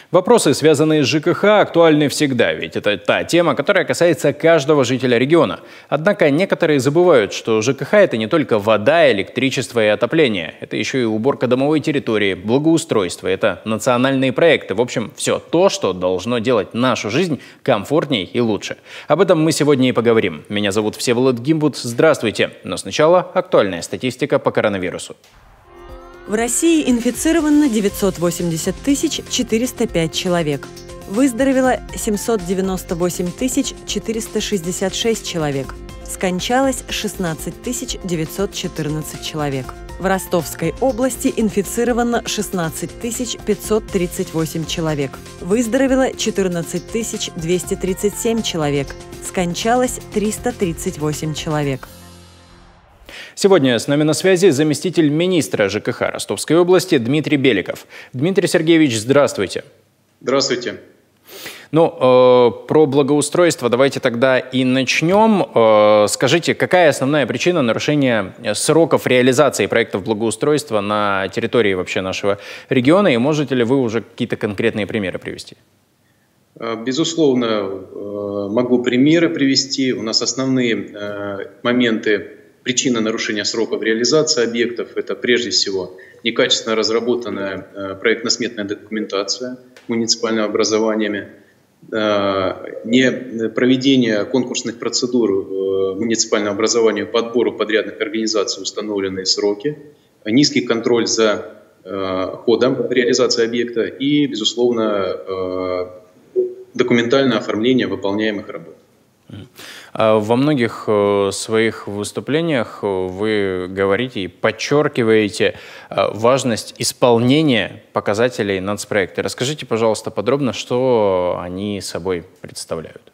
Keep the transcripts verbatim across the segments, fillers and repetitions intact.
Вопросы, связанные с ЖКХ, актуальны всегда, ведь это та тема, которая касается каждого жителя региона. Однако некоторые забывают, что ЖКХ – это не только вода, электричество и отопление. Это еще и уборка домовой территории, благоустройство, это национальные проекты. В общем, все то, что должно делать нашу жизнь комфортней и лучше. Об этом мы сегодня и поговорим. Меня зовут Всеволод Гимбут. Здравствуйте. Но сначала актуальная статистика по коронавирусу. В России инфицировано девятьсот восемьдесят тысяч четыреста пять человек. Выздоровело семьсот девяносто восемь тысяч четыреста шестьдесят шесть человек. Скончалось шестнадцать тысяч девятьсот четырнадцать человек. В Ростовской области инфицировано шестнадцать тысяч пятьсот тридцать восемь человек. Выздоровело четырнадцать тысяч двести тридцать семь человек. Скончалось триста тридцать восемь человек. Сегодня с нами на связи заместитель министра ЖКХ Ростовской области Дмитрий Беликов. Дмитрий Сергеевич, здравствуйте. Здравствуйте. Ну, э, про благоустройство давайте тогда и начнем. Э, скажите, какая основная причина нарушения сроков реализации проектов благоустройства на территории вообще нашего региона? И можете ли вы уже какие-то конкретные примеры привести? Безусловно, могу примеры привести. У нас основные моменты. Причина нарушения сроков реализации объектов – это прежде всего некачественно разработанная проектно-сметная документация муниципальными образованиями, не проведение конкурсных процедур муниципального образования по отбору подрядных организаций в установленные сроки, низкий контроль за ходом реализации объекта и, безусловно, документальное оформление выполняемых работ. Во многих своих выступлениях вы говорите и подчеркиваете важность исполнения показателей нацпроекта. Расскажите, пожалуйста, подробно, что они собой представляют.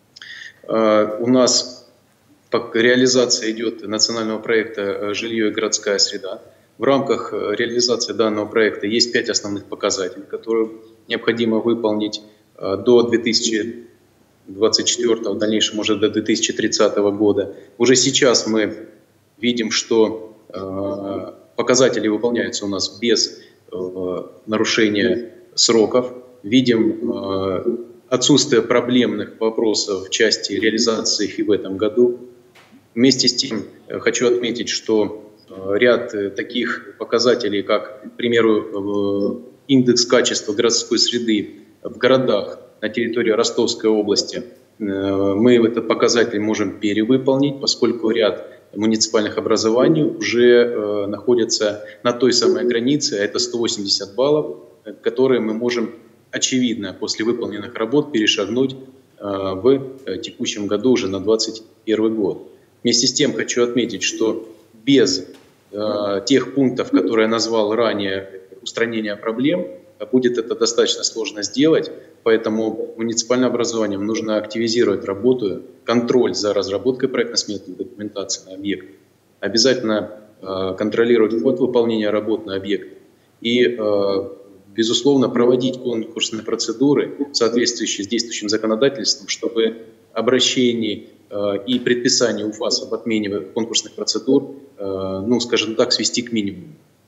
У нас реализация идет национального проекта «Жилье и городская среда». В рамках реализации данного проекта есть пять основных показателей, которые необходимо выполнить до две тысячи двадцать четвёртого, в дальнейшем уже до две тысячи тридцатого года. Уже сейчас мы видим, что э, показатели выполняются у нас без э, нарушения сроков. Видим э, отсутствие проблемных вопросов в части реализации их и в этом году. Вместе с тем э, хочу отметить, что э, ряд э, таких показателей, как, к примеру, э, индекс качества городской среды в городах на территории Ростовской области, мы этот показатель можем перевыполнить, поскольку ряд муниципальных образований уже находятся на той самой границе, а это сто восемьдесят баллов, которые мы можем, очевидно, после выполненных работ перешагнуть в текущем году уже на двадцать первый год. Вместе с тем хочу отметить, что без тех пунктов, которые я назвал ранее, устранения проблем, будет это достаточно сложно сделать, поэтому муниципальным образованием нужно активизировать работу, контроль за разработкой проектно-сметной документации на объект, обязательно э, контролировать ход выполнения работ на объект и, э, безусловно, проводить конкурсные процедуры, соответствующие с действующим законодательством, чтобы обращений э, и предписаний УФАС об отмене конкурсных процедур, э, ну, скажем так, свести к минимуму.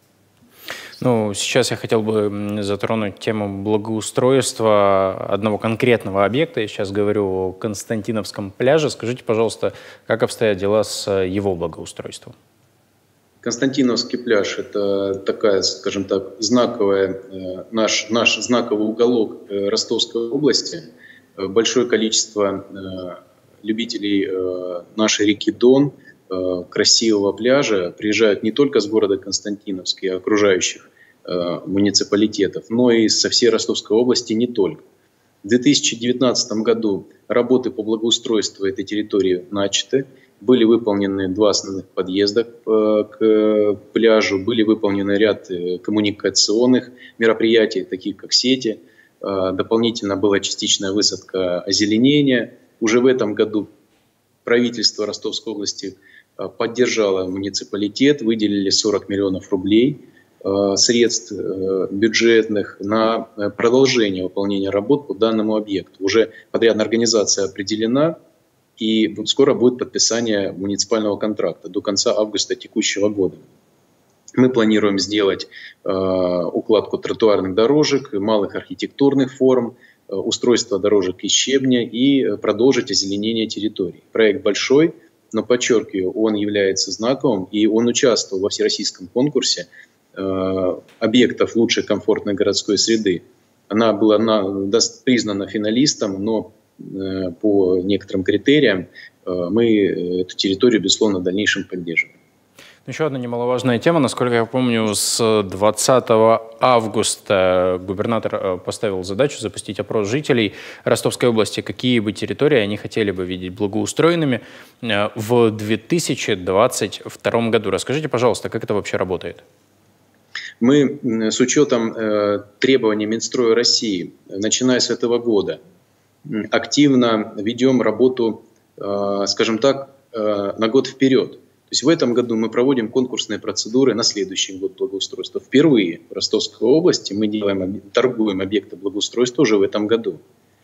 Ну, сейчас я хотел бы затронуть тему благоустройства одного конкретного объекта. Я сейчас говорю о Константиновском пляже. Скажите, пожалуйста, как обстоят дела с его благоустройством? Константиновский пляж – это такая, скажем так, знаковая, наш, наш знаковый уголок Ростовской области. Большое количество любителей нашей реки Дон, красивого пляжа, приезжают не только с города Константиновска и окружающих э, муниципалитетов, но и со всей Ростовской области не только. В две тысячи девятнадцатом году работы по благоустройству этой территории начаты. Были выполнены два основных подъезда э, к пляжу, были выполнены ряд э, коммуникационных мероприятий, таких как сети. Э, дополнительно была частичная высадка озеленения. Уже в этом году правительство Ростовской области поддержало муниципалитет, выделили сорок миллионов рублей э, средств э, бюджетных на продолжение выполнения работ по данному объекту. Уже подрядная организация определена, и скоро будет подписание муниципального контракта до конца августа текущего года. Мы планируем сделать э, укладку тротуарных дорожек, малых архитектурных форм, э, устройство дорожек из щебня и продолжить озеленение территорий. Проект большой, но, подчеркиваю, он является знаковым, и он участвовал во всероссийском конкурсе э, объектов лучшей комфортной городской среды. Она была на, признана финалистом, но э, по некоторым критериям э, мы эту территорию, безусловно, в дальнейшем поддерживаем. Еще одна немаловажная тема. Насколько я помню, с двадцатого августа губернатор поставил задачу запустить опрос жителей Ростовской области, какие бы территории они хотели бы видеть благоустроенными в две тысячи двадцать втором году. Расскажите, пожалуйста, как это вообще работает? Мы с учетом э, требований Минстроя России, начиная с этого года, активно ведем работу, э, скажем так, э, на год вперед. То есть в этом году мы проводим конкурсные процедуры на следующий год благоустройства. Впервые в Ростовской области мы делаем, торгуем объекты благоустройства уже в этом году.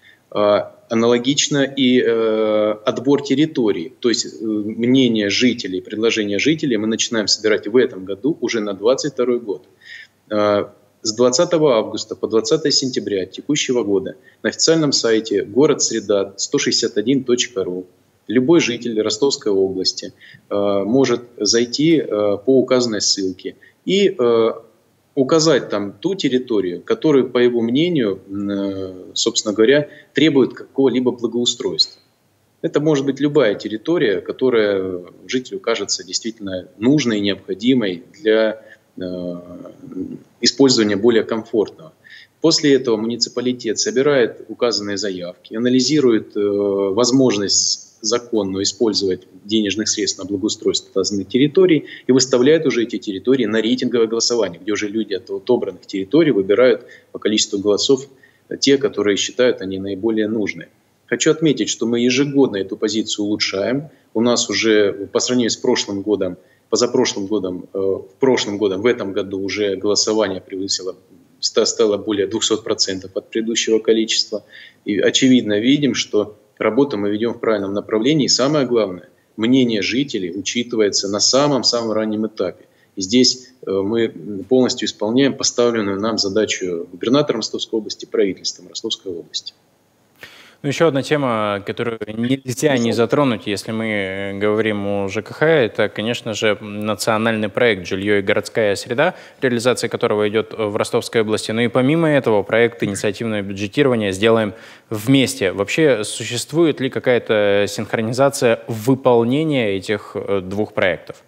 А, аналогично и э, отбор территорий, то есть э, мнение жителей, предложения жителей мы начинаем собирать в этом году уже на двадцать второй год. А, с двадцатого августа по двадцатое сентября текущего года на официальном сайте город среда сто шестьдесят один точка ру любой житель Ростовской области э, может зайти э, по указанной ссылке и э, указать там ту территорию, которая, по его мнению, э, собственно говоря, требует какого-либо благоустройства. Это может быть любая территория, которая жителю кажется действительно нужной и необходимой для э, использования более комфортного. После этого муниципалитет собирает указанные заявки, анализирует э, возможность законно использовать денежных средств на благоустройство указанных территорий и выставляют уже эти территории на рейтинговое голосование, где уже люди от отобранных территорий выбирают по количеству голосов те, которые считают они наиболее нужные. Хочу отметить, что мы ежегодно эту позицию улучшаем. У нас уже по сравнению с прошлым годом, позапрошлым годом, э, в прошлом годом, в этом году уже голосование превысило, стало более двухсот процентов от предыдущего количества. И очевидно видим, что работу мы ведем в правильном направлении. И самое главное, мнение жителей учитывается на самом-самом раннем этапе. И здесь мы полностью исполняем поставленную нам задачу губернатором Ростовской области, правительством Ростовской области. Ну, еще одна тема, которую нельзя не затронуть, если мы говорим о ЖКХ, это, конечно же, национальный проект «Жилье и городская среда», реализация которого идет в Ростовской области. Ну и помимо этого, проект инициативного бюджетирования «Сделаем вместе». Вообще, существует ли какая-то синхронизация выполнения этих двух проектов?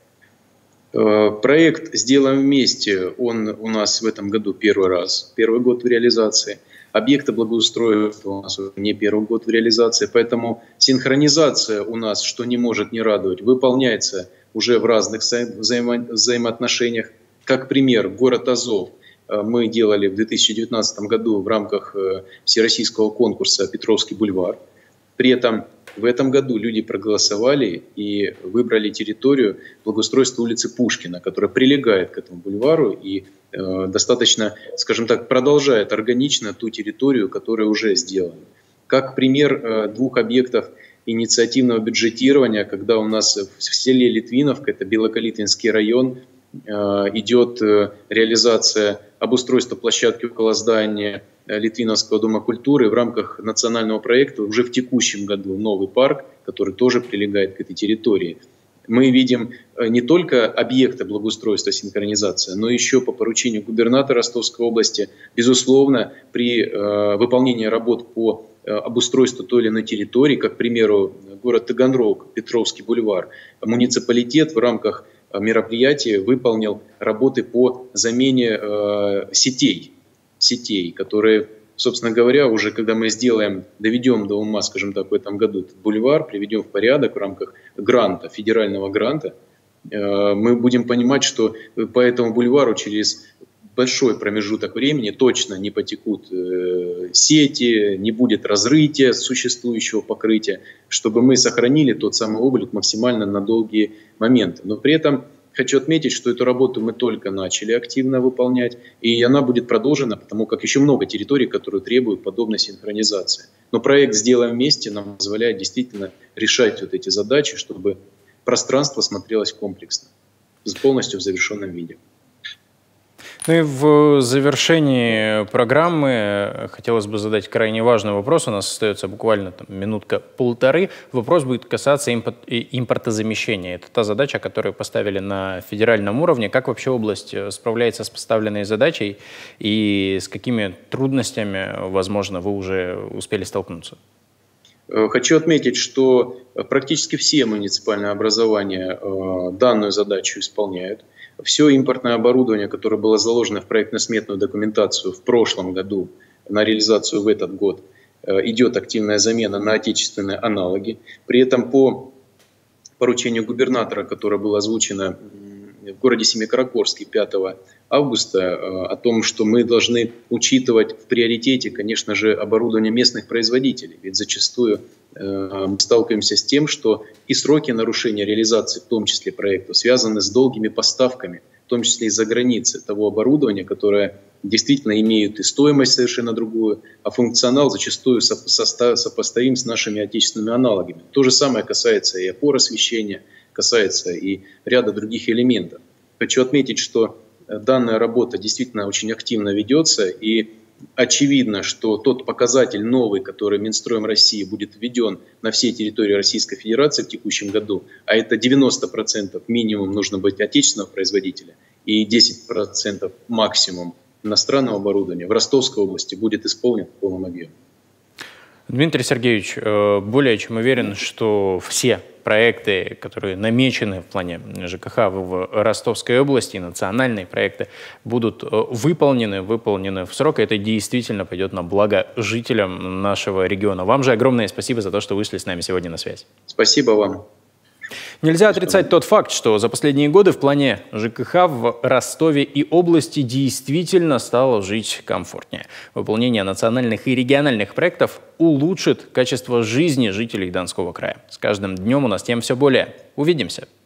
Проект «Сделаем вместе», он у нас в этом году первый раз, первый год в реализации. Объекты благоустройства у нас не первый год в реализации, поэтому синхронизация у нас, что не может не радовать, выполняется уже в разных взаимо- взаимоотношениях. Как пример, город Азов мы делали в две тысячи девятнадцатом году в рамках всероссийского конкурса «Петровский бульвар». При этом в этом году люди проголосовали и выбрали территорию благоустройства улицы Пушкина, которая прилегает к этому бульвару и э, достаточно, скажем так, продолжает органично ту территорию, которая уже сделана. Как пример э, двух объектов инициативного бюджетирования, когда у нас в селе Литвиновка, это Белокалитвинский район, э, идет э, реализация обустройства площадки около здания Литвиновского дома культуры в рамках национального проекта уже в текущем году новый парк, который тоже прилегает к этой территории. Мы видим не только объекты благоустройства синхронизации, но еще по поручению губернатора Ростовской области, безусловно, при э, выполнении работ по э, обустройству той или иной территории, как, к примеру, город Таганрог, Петровский бульвар, муниципалитет в рамках мероприятия выполнил работы по замене э, сетей. сетей, которые, собственно говоря, уже когда мы сделаем, доведем до ума, скажем так, в этом году этот бульвар, приведем в порядок в рамках гранта, федерального гранта, мы будем понимать, что по этому бульвару через большой промежуток времени точно не потекут сети, не будет разрытия существующего покрытия, чтобы мы сохранили тот самый облик максимально на долгие моменты. Но при этом хочу отметить, что эту работу мы только начали активно выполнять, и она будет продолжена, потому как еще много территорий, которые требуют подобной синхронизации. Но проект «Сделаем вместе» нам позволяет действительно решать вот эти задачи, чтобы пространство смотрелось комплексно, полностью в завершенном виде. Ну и в завершении программы хотелось бы задать крайне важный вопрос. У нас остается буквально там, минутка-полторы. Вопрос будет касаться импорт, импортозамещения. Это та задача, которую поставили на федеральном уровне. Как вообще область справляется с поставленной задачей и с какими трудностями, возможно, вы уже успели столкнуться? Хочу отметить, что практически все муниципальные образования данную задачу исполняют. Все импортное оборудование, которое было заложено в проектно-сметную документацию в прошлом году на реализацию в этот год, идет активная замена на отечественные аналоги. При этом по поручению губернатора, которое было озвучено в городе Семикаракорске пятого августа, о том, что мы должны учитывать в приоритете, конечно же, оборудование местных производителей. Ведь зачастую мы сталкиваемся с тем, что и сроки нарушения реализации, в том числе проектов, связаны с долгими поставками, в том числе из-за границы того оборудования, которое действительно имеет и стоимость совершенно другую, а функционал зачастую сопоставим с нашими отечественными аналогами. То же самое касается и опор освещения, касается и ряда других элементов. Хочу отметить, что данная работа действительно очень активно ведется, и очевидно, что тот показатель новый, который Минстроем России будет введен на всей территории Российской Федерации в текущем году, а это девяносто процентов минимум нужно быть отечественного производителя и десять процентов максимум иностранного оборудования, в Ростовской области будет исполнен в полном объеме. Дмитрий Сергеевич, более чем уверен, что все проекты, которые намечены в плане ЖКХ в Ростовской области, национальные проекты, будут выполнены, выполнены в срок. И это действительно пойдет на благо жителям нашего региона. Вам же огромное спасибо за то, что вышли с нами сегодня на связь. Спасибо вам. Нельзя отрицать тот факт, что за последние годы в плане ЖКХ в Ростове и области действительно стало жить комфортнее. Выполнение национальных и региональных проектов улучшит качество жизни жителей Донского края. С каждым днем у нас тем все более. Увидимся.